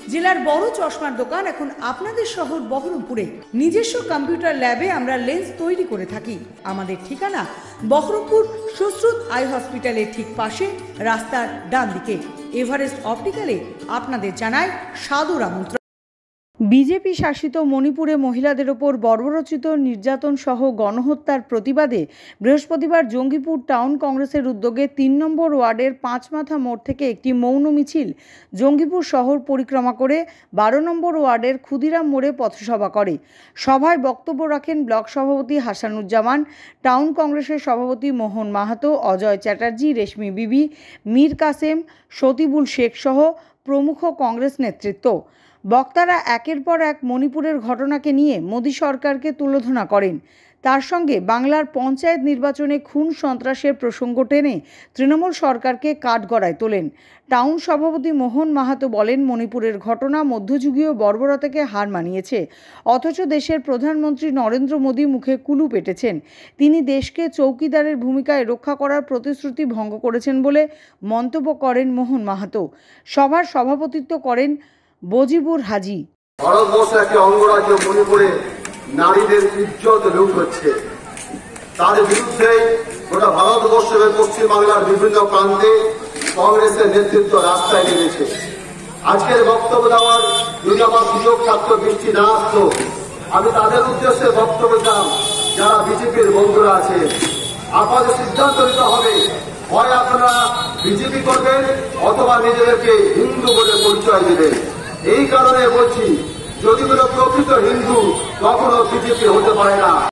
জেলার বড় চশমার দোকান এখন আপনাদের শহর বহরমপুরে। নিজস্ব কম্পিউটার ল্যাবে আমরা লেন্স তৈরি করে থাকি। আমাদের ঠিকানা বহরমপুর সুশ্রুত আই হসপিটালের ঠিক পাশে, রাস্তার ডান দিকে। এভারেস্ট অপটিক্যালে আপনাদের জানায় সাদর আমন্ত্রণ। বিজেপি শাসিত মণিপুরে মহিলাদের ওপর বর্বরোচিত নির্যাতন সহ গণহত্যার প্রতিবাদে বৃহস্পতিবার জঙ্গিপুর টাউন কংগ্রেসের উদ্যোগে ৩ নম্বর ওয়ার্ডের পাঁচমাথা মোড় থেকে একটি মৌন মিছিল জঙ্গিপুর শহর পরিক্রমা করে ১২ নম্বর ওয়ার্ডের ক্ষুদিরাম মোড়ে পথসভা করে। সভায় বক্তব্য রাখেন ব্লক সভাপতি হাসানুজ্জামান, টাউন কংগ্রেসের সভাপতি মোহন মাহাতো, অজয় চ্যাটার্জি, রেশমি বিবি, মীর কাসেম, সতিবুল শেখ সহ প্রমুখ কংগ্রেস নেতৃত্ব। বক্তারা একের পর এক মণিপুরের ঘটনাকে নিয়ে মোদী সরকারকে তুলোধনা করেন। তার সঙ্গে বাংলার পঞ্চায়েত নির্বাচনে খুন সন্ত্রাসের প্রসঙ্গ টেনে তৃণমূল সরকারকে কাঠগড়ায় তোলেন। টাউন সভাপতি মোহন মাহাতো বলেন, মণিপুরের ঘটনা মধ্যযুগীয় বর্বরতাকে হার মানিয়েছে, অথচ দেশের প্রধানমন্ত্রী নরেন্দ্র মোদী মুখে কুলু পেটেছেন। তিনি দেশকে চৌকিদারের ভূমিকায় রক্ষা করার প্রতিশ্রুতি ভঙ্গ করেছেন বলে মন্তব্য করেন মোহন মাহাতো। সভার সভাপতিত্ব করেন বজিবুর হাজি। ভারতবর্ষ একটি অঙ্গরাজ্য মণিপুরে নারীদের ইজ্জত লুট হচ্ছে, তার বিরুদ্ধে গোটা ভারতবর্ষ এবং পশ্চিমবাংলার বিভিন্ন প্রান্তে কংগ্রেসের নেতৃত্ব রাস্তায় নেমেছে। আজকের বক্তব্য দেওয়ার যদি আমার সুযোগ থাকতো, বৃষ্টি না আসতো, আমি তাদের উদ্দেশ্যে বক্তব্য দিতাম। যারা বিজেপির বন্ধুরা আছে, আপনাদের সিদ্ধান্ত নিতে হবে, হয় আপনারা বিজেপি করবেন অথবা নিজেদেরকে হিন্দু বলে পরিচয় দেবেন। এই কারণে বলছি, যদি কোনো প্রকৃত হিন্দু কখনো বিজেপি হতে পারে না।